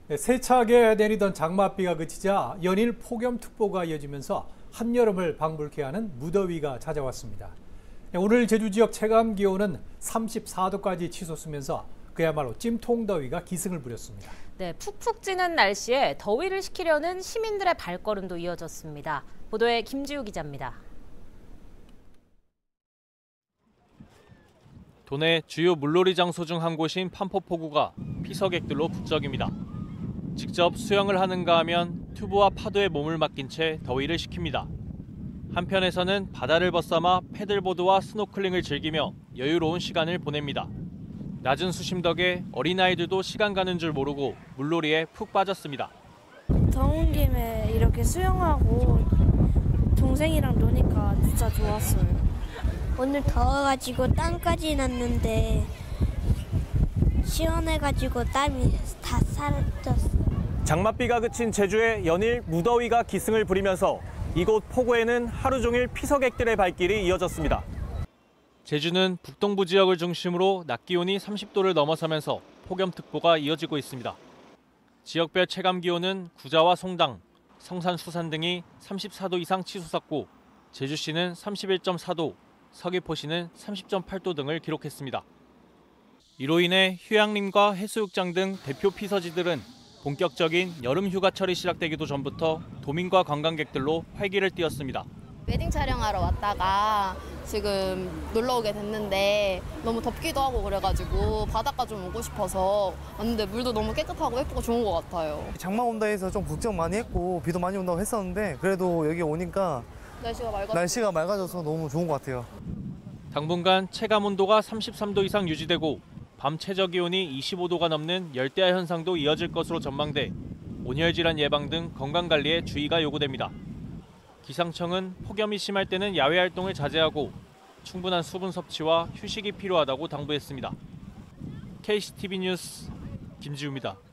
세차게 내리던 장맛비가 그치자 연일 폭염특보가 이어지면서 한여름을 방불케 하는 무더위가 찾아왔습니다. 오늘 제주 지역 체감 기온은 34도까지 치솟으면서 그야말로 찜통더위가 기승을 부렸습니다. 네, 푹푹 찌는 날씨에 더위를 식히려는 시민들의 발걸음도 이어졌습니다. 보도에 김지우 기자입니다. 도내 주요 물놀이 장소 중 한 곳인 판포포구가 피서객들로 북적입니다. 직접 수영을 하는가 하면 튜브와 파도에 몸을 맡긴 채 더위를 식힙니다. 한편에서는 바다를 벗삼아 패들보드와 스노클링을 즐기며 여유로운 시간을 보냅니다. 낮은 수심 덕에 어린아이들도 시간 가는 줄 모르고 물놀이에 푹 빠졌습니다. 더운 김에 이렇게 수영하고 동생이랑 노니까 진짜 좋았어요. 오늘 더워가지고 땀까지 났는데 시원해가지고 땀이 다 사라졌어요. 장맛비가 그친 제주에 연일 무더위가 기승을 부리면서 이곳 포구에는 하루 종일 피서객들의 발길이 이어졌습니다. 제주는 북동부 지역을 중심으로 낮 기온이 30도를 넘어서면서 폭염특보가 이어지고 있습니다. 지역별 체감 기온은 구자와 송당, 성산 수산 등이 34도 이상 치솟았고 제주시는 31.4도, 서귀포시는 30.8도 등을 기록했습니다. 이로 인해 휴양림과 해수욕장 등 대표 피서지들은 본격적인 여름 휴가철이 시작되기도 전부터 도민과 관광객들로 활기를 띠었습니다. 웨딩 촬영하러 왔다가 지금 놀러 오게 됐는데 너무 덥기도 하고 그래가지고 바닷가 좀 오고 싶어서 왔는데 물도 너무 깨끗하고 예쁘고 좋은 것 같아요. 장마 온다 해서 좀 걱정 많이 했고 비도 많이 온다고 했었는데 그래도 여기 오니까 날씨가 맑아져서 너무 좋은 것 같아요. 당분간 체감 온도가 33도 이상 유지되고 밤 최저 기온이 25도가 넘는 열대야 현상도 이어질 것으로 전망돼 온열질환 예방 등 건강관리에 주의가 요구됩니다. 기상청은 폭염이 심할 때는 야외 활동을 자제하고 충분한 수분 섭취와 휴식이 필요하다고 당부했습니다. KCTV 뉴스 김지우입니다.